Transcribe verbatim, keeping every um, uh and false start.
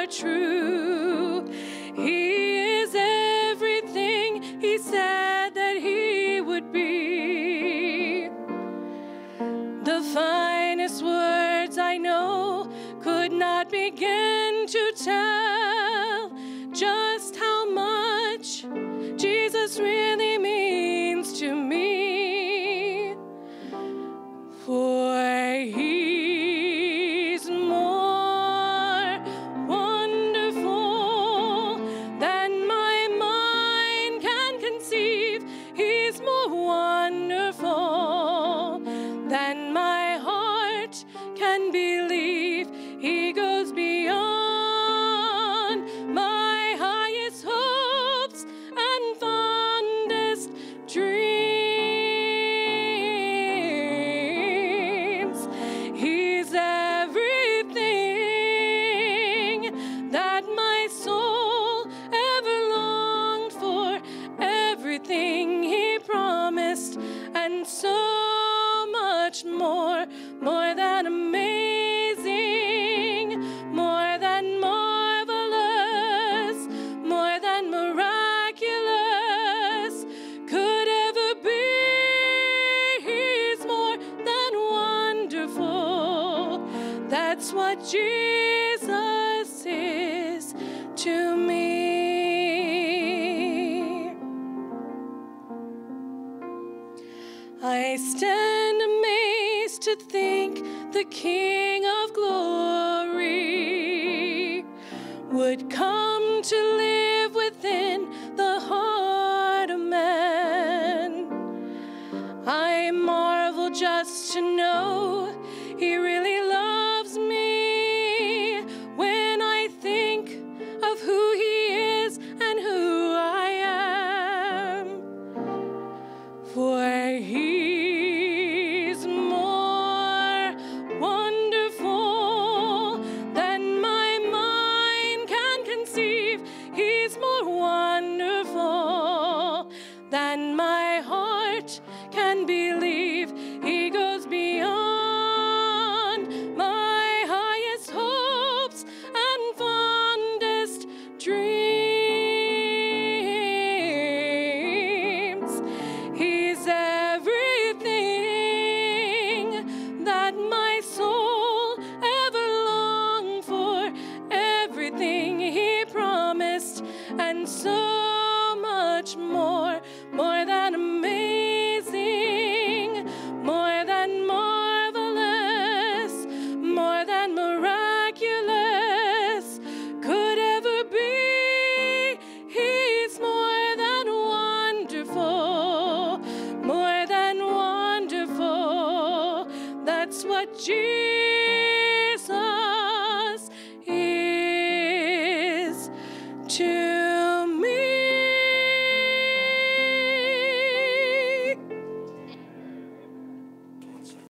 are true. He is everything he said that he would be. The finest words I know could not begin to tell just how much Jesus really means to me. For he's more wonderful than my mind can conceive. He's more wonderful than my heart can believe. He goes beyond my highest hopes and fondest dreams. He's everything that my soul ever longed for, everything he promised, and so much more, more than amazing, more than marvelous, more than miraculous could ever be. He's more than wonderful. That's what Jesus is to me. I stand amazed to think the King of glory would come to live within the heart of man. I marvel just to know he really loves me when I think of who he is and who I am. For he's more wonderful than my mind can conceive. He's more wonderful than my heart can believe. He goes beyond my highest hopes and fondest dreams. He's everything that my soul ever longed for, everything he promised, and so much more, more than amazing, more than marvelous, more than miraculous could ever be. He's more than wonderful, more than wonderful. That's what Jesus is to